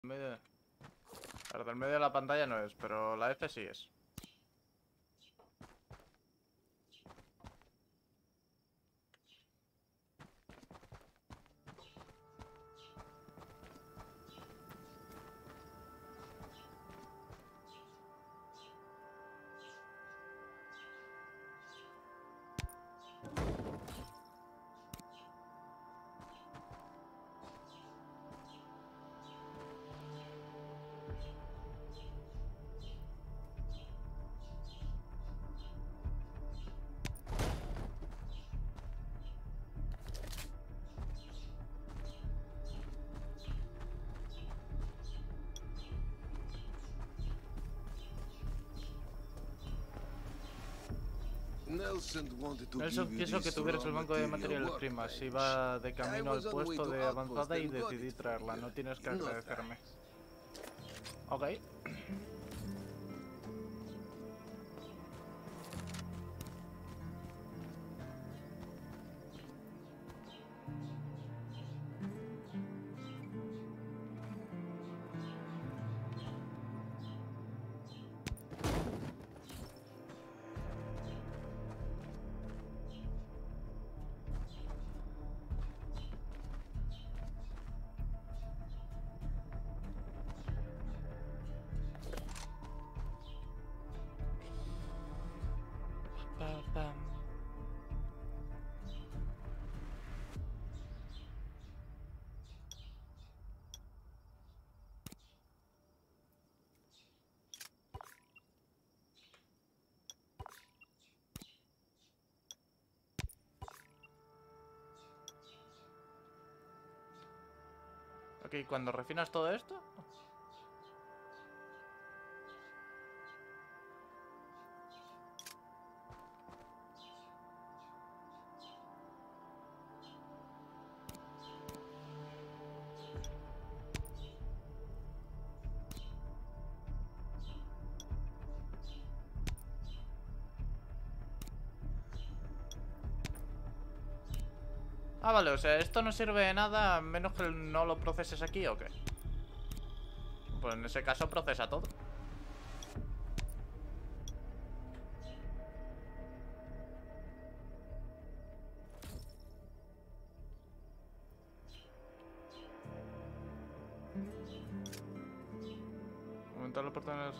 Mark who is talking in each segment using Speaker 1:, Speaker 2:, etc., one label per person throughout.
Speaker 1: medio... Claro, del medio de la pantalla no es, pero la F sí es. Nelson quiso que tuvieras el banco de materiales primas. Iba de camino al puesto de avanzada y decidí traerla. No tienes que agradecerme. Ok. Ok, cuando refinas todo esto... Ah, vale, o sea, esto no sirve de nada a menos que no lo proceses aquí, ¿o qué? Pues en ese caso procesa todo. Aumentar la oportunidad...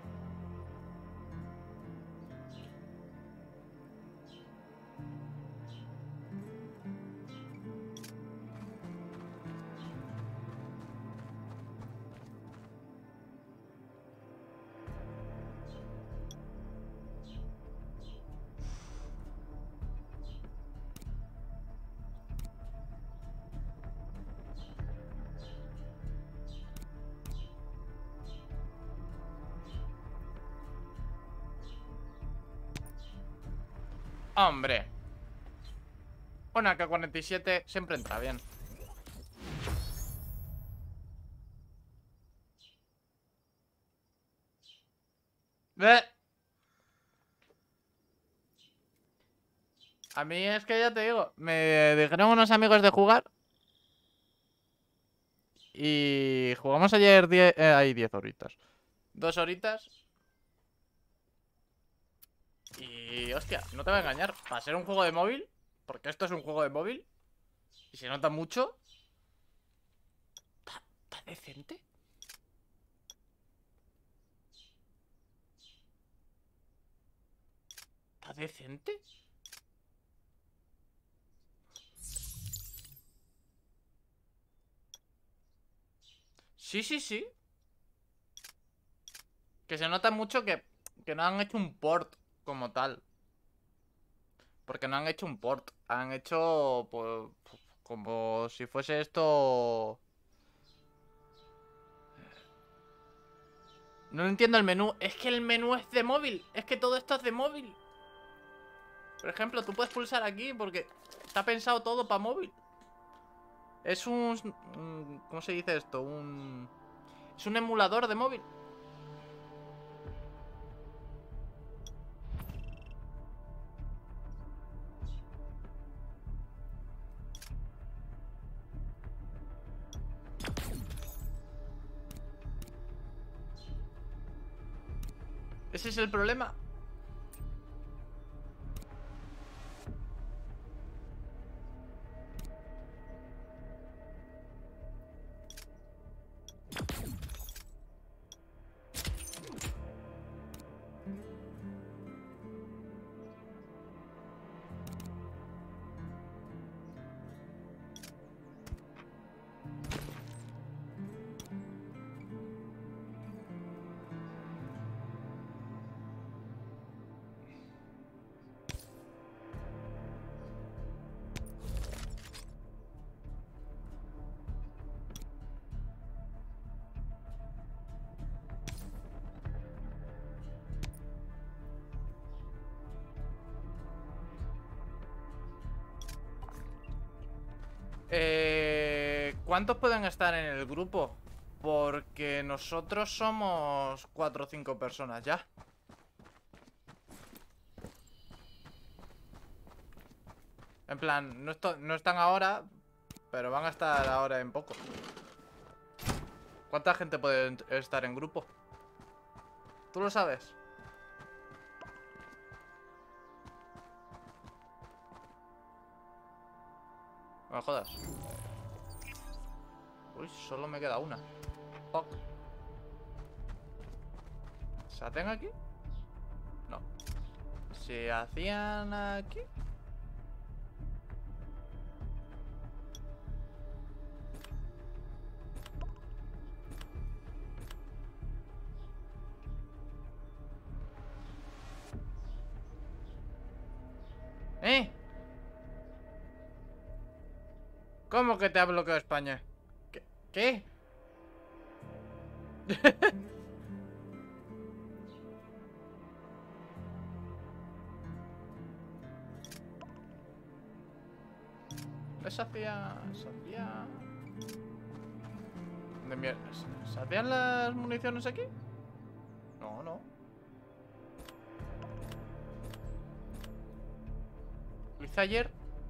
Speaker 1: ¡Hombre! Una AK-47 siempre entra bien. A mí es que ya te digo, me dijeron unos amigos de jugar. Y jugamos ayer 10 horitas. 2 horitas. Y hostia, no te voy a engañar. Para ser un juego de móvil, porque esto es un juego de móvil, y se nota mucho. ¿Está decente? ¿Está decente? Sí, sí, sí. Que se nota mucho que no han hecho un port como tal. Porque no han hecho un port. Han hecho pues, como si fuese esto... No entiendo el menú. Es que el menú es de móvil. Es que todo esto es de móvil. Por ejemplo, tú puedes pulsar aquí porque está pensado todo para móvil. Es ¿cómo se dice esto? Es un emulador de móvil. Ese es el problema. ¿Cuántos pueden estar en el grupo? Porque nosotros somos 4 o 5 personas ya. En plan, no están ahora, pero van a estar ahora en poco. ¿Cuánta gente puede estar en grupo? ¿Tú lo sabes? No me jodas. Uy, solo me queda una. Fuck. ¿Se hacen aquí? No. ¿Se hacían aquí? ¿Eh? ¿Cómo que te ha bloqueado España? ¿Qué? ¿Se hacía de mierda? ¿Se hacían las municiones aquí? No, no. Lo hice ayer.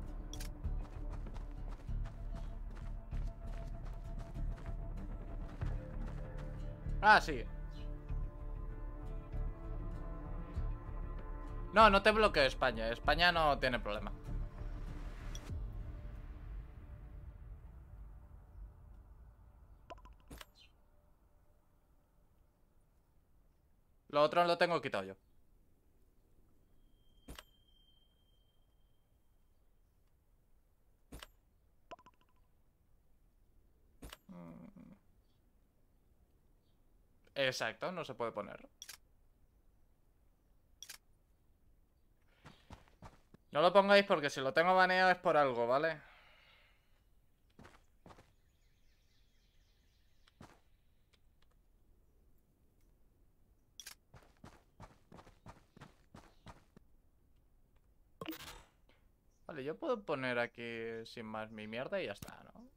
Speaker 1: Ah, sí. No, no te bloqueo España. España no tiene problema. Lo otro lo tengo quitado yo. Exacto, no se puede poner. No lo pongáis porque si lo tengo baneado es por algo, ¿vale? Vale, yo puedo poner aquí sin más mi mierda y ya está, ¿no?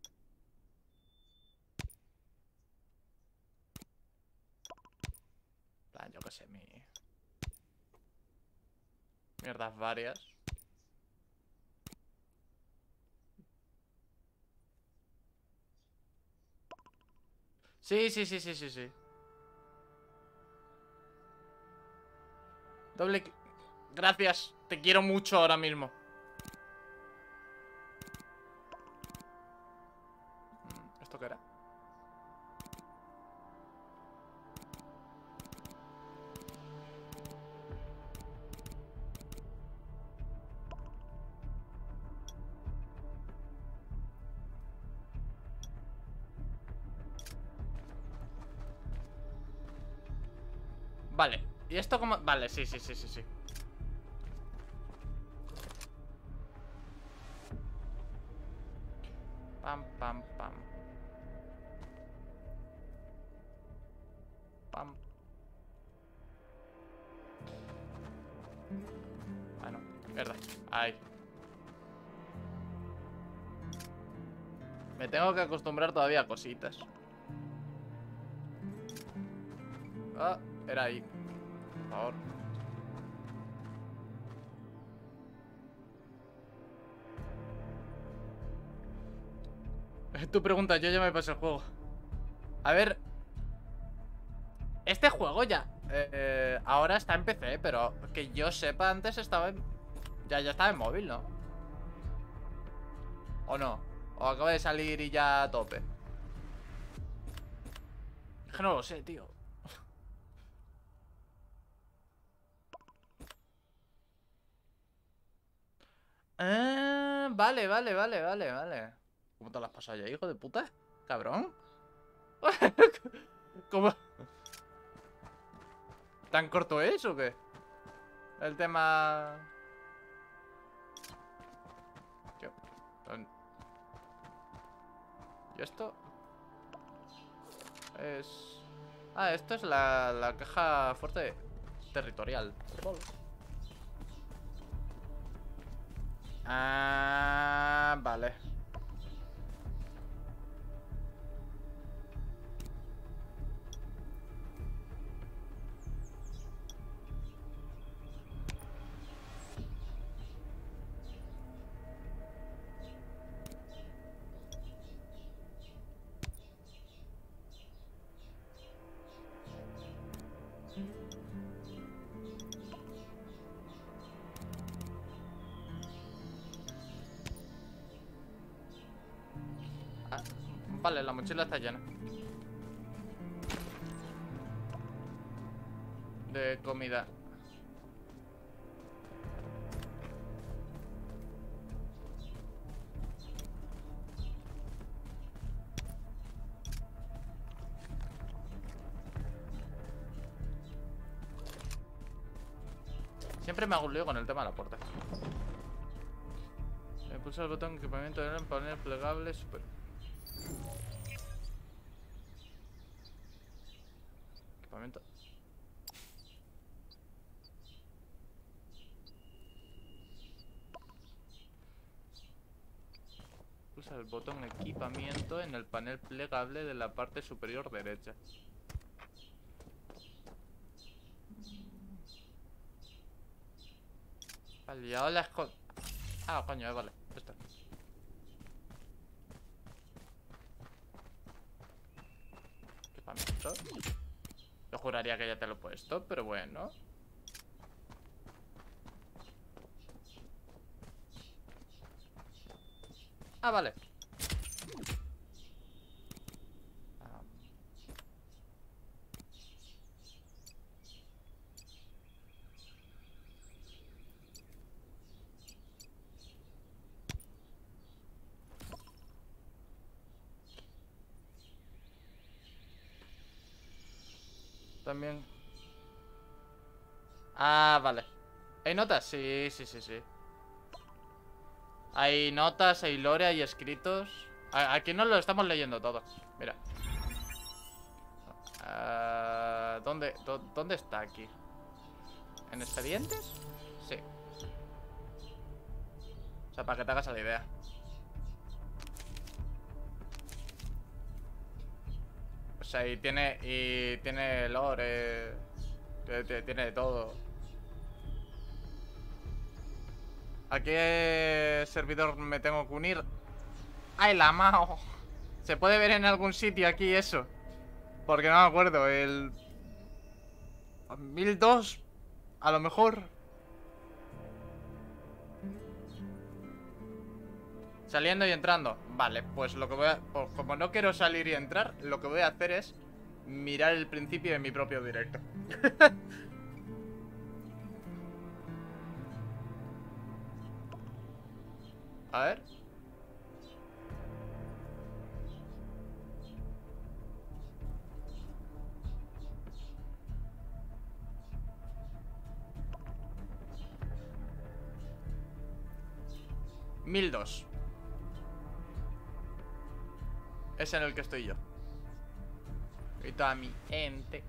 Speaker 1: Plan, yo qué sé, mierdas varias. Sí, sí, sí, sí, sí, sí. Doble... Gracias, te quiero mucho ahora mismo. ¿Esto qué era? Vale, ¿y esto cómo...? Vale, sí, sí, sí, sí, sí. Pam, pam, pam. Pam. Ah, no, mierda. Ahí. Me tengo que acostumbrar todavía a cositas. Ah, era ahí. Por favor. Tu pregunta, yo ya me pasé el juego. A ver. Este juego ya Ahora está en PC, pero que yo sepa, antes estaba en... Ya estaba en móvil, ¿no? ¿O no? ¿O acaba de salir y ya a tope? Es que no lo sé, tío. Vale. ¿Cómo te lo has pasado ya, hijo de puta? Cabrón. ¿Cómo? ¿Tan corto es o qué? El tema... Tío, ¿y esto? Es... Ah, esto es la caja fuerte territorial. Ah, vale. Ah, vale, la mochila está llena de comida. Siempre me hago un lío con el tema de la puerta. Pulsa el botón equipamiento de panel plegable super... Equipamiento. Pulsa el botón equipamiento en el panel plegable de la parte superior derecha. Vale, y ahora las... Ah, coño, vale, esto. Equipamiento. Yo juraría que ya te lo he puesto, pero bueno. Ah, vale. Ah. También. Ah, vale. ¿Hay notas? Sí. Hay notas, hay lore, hay escritos. Aquí no lo estamos leyendo todo. Mira. ¿Dónde está aquí? ¿En expedientes? Sí. O sea, para que te hagas la idea. O sea, y tiene lore. Tiene de todo. ¿A qué servidor me tengo que unir? ¡Ay, la mao! ¿Se puede ver en algún sitio aquí eso? Porque no me acuerdo. El... 1002. A lo mejor. Saliendo y entrando. Vale, pues lo que voy a... Pues como no quiero salir y entrar, lo que voy a hacer es mirar el principio de mi propio directo. A ver. $1002. Es en el que estoy yo. Y toda mi gente.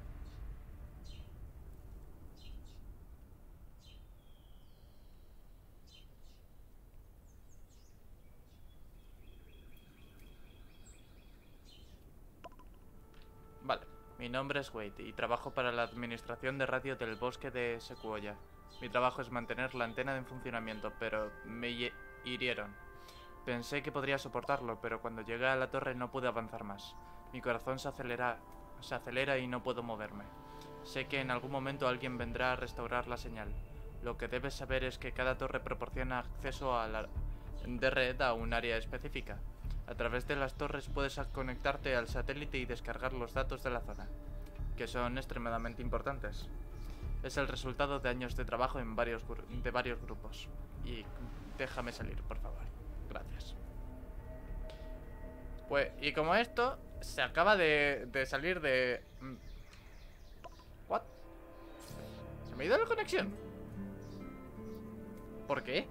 Speaker 1: Vale. Mi nombre es Wade y trabajo para la administración de radio del bosque de Sequoia. Mi trabajo es mantener la antena en funcionamiento, pero me hirieron. Pensé que podría soportarlo, pero cuando llegué a la torre no pude avanzar más. Mi corazón se acelera y no puedo moverme. Sé que en algún momento alguien vendrá a restaurar la señal. Lo que debes saber es que cada torre proporciona acceso a de red a un área específica. A través de las torres puedes conectarte al satélite y descargar los datos de la zona, que son extremadamente importantes. Es el resultado de años de trabajo en varios grupos. Y déjame salir, por favor. Gracias. Pues, y como esto se acaba de salir de... ¿What? ¿Se me ha ido la conexión? ¿Por qué?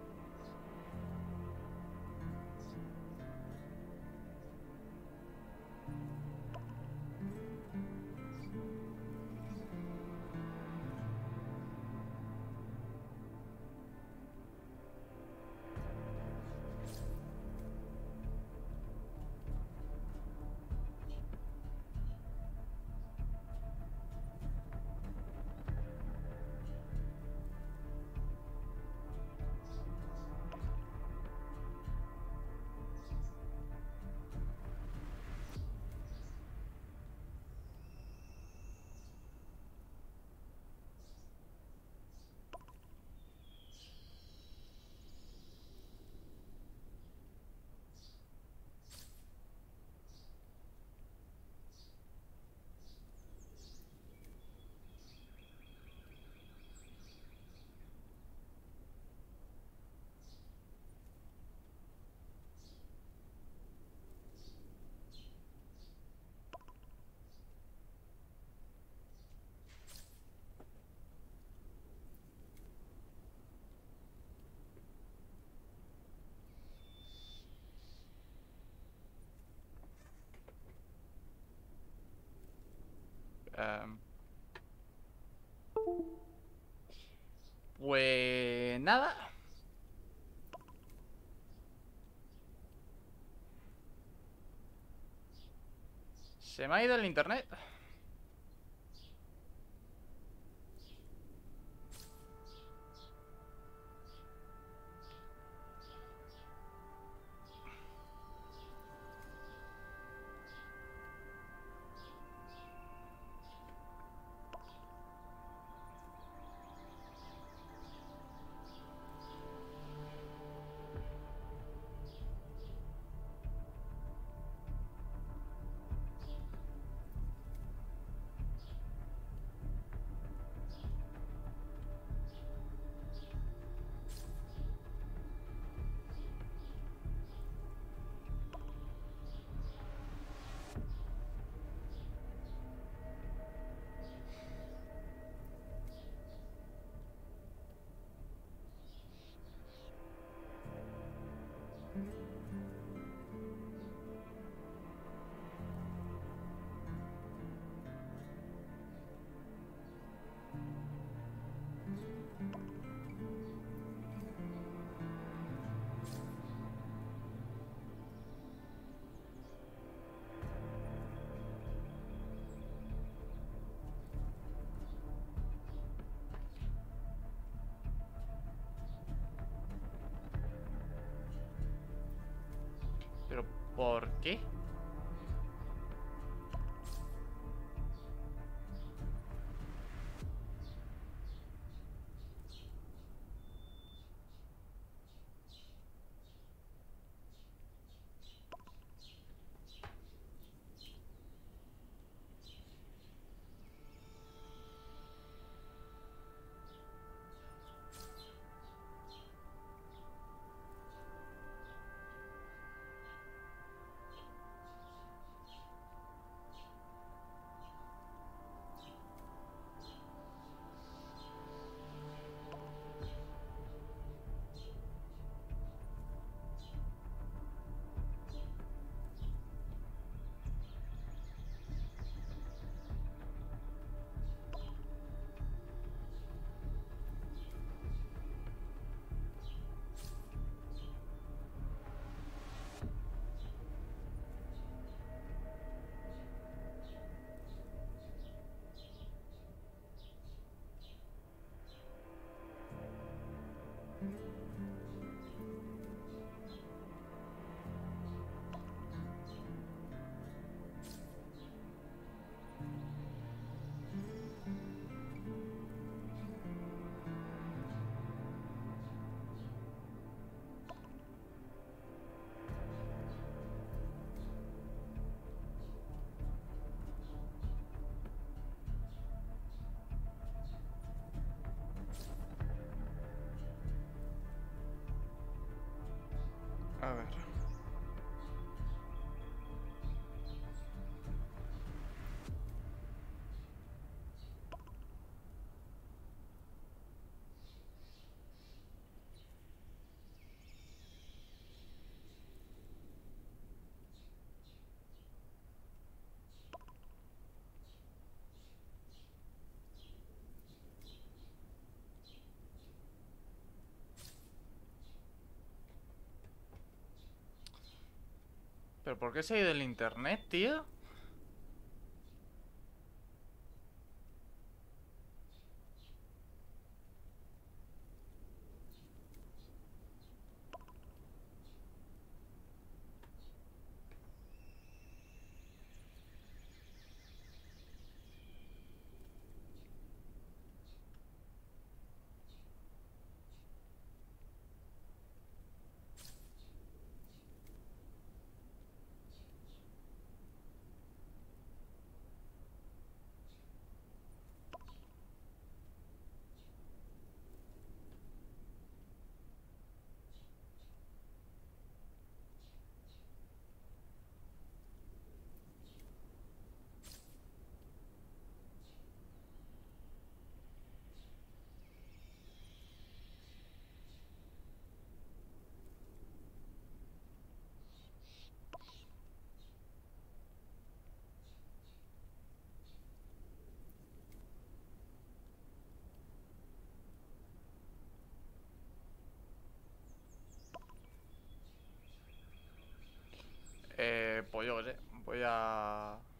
Speaker 1: Pues nada. Se me ha ido el internet. ¿Pero por qué? ¿Pero por qué se ha ido el internet, tío? Pues yo qué sé. Voy a...